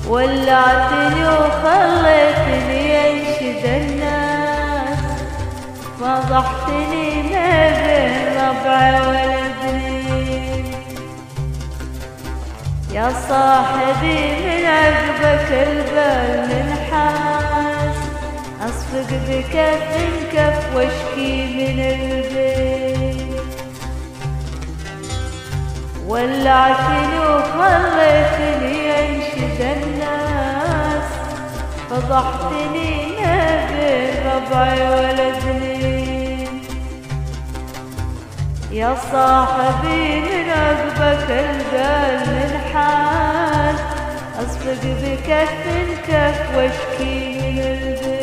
ولعتني وخليتني انشد الناس، فضحتني ما بين ربع والبنين. يا صاحبي من عقبك البال منحاس، اصفق بكف كف واشكي من البيت. ولعتني وخليتني انشد الناس، فضحتني ما بين ربعي ولدنين. يا صاحبي من عقبك البال منحاس، اصفق بكف كف واشكي من البيت.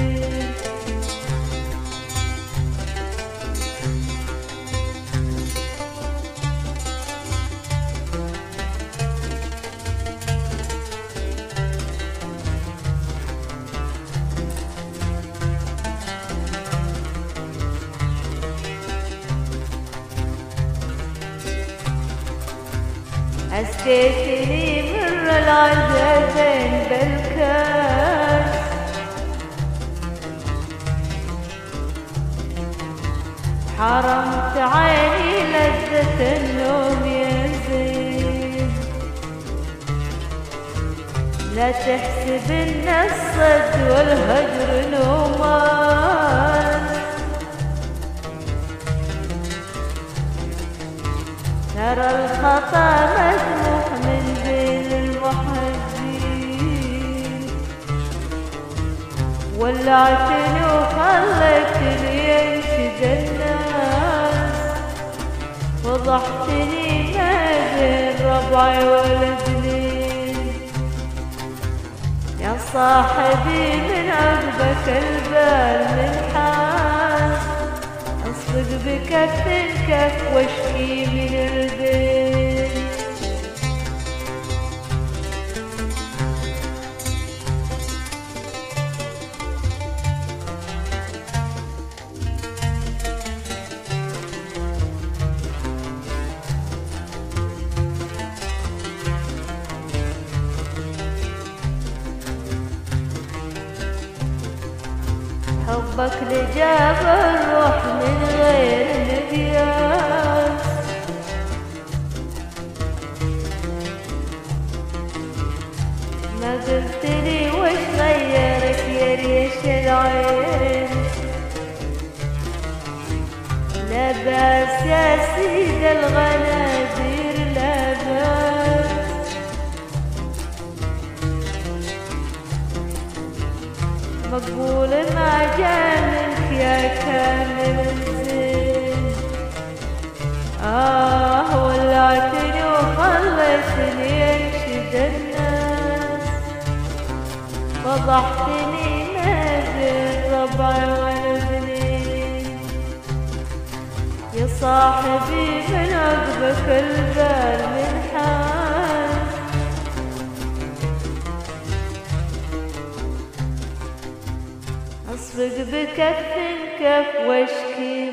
أسقيتني مر العذابين بالكاس، حرمت عيني لذة النوم يا زين. لا تحسب ان الصد والهجر نومان، ترى الخطا مسموح من بين المحبين. ولعتني وخليتني انشد الناس، فضحتني ما بين ربعي والبنين. يا صاحبي من عقبك البال منحاس، اصفق بكف كف واشكي من البيت. حبك لجاب الروح من غير مقياس، ما قلتلي وش غيرك يا ريش العين. لا باس يا سيد الغنادير لا باس، مقبول ما جا منك يا كامل الزين. ولعتني وخليتني انشد الناس، فضحتني ما بين ربعي والبنين. يا صاحبي من عقبك البال منحاس، اصفق بكف كف واشكي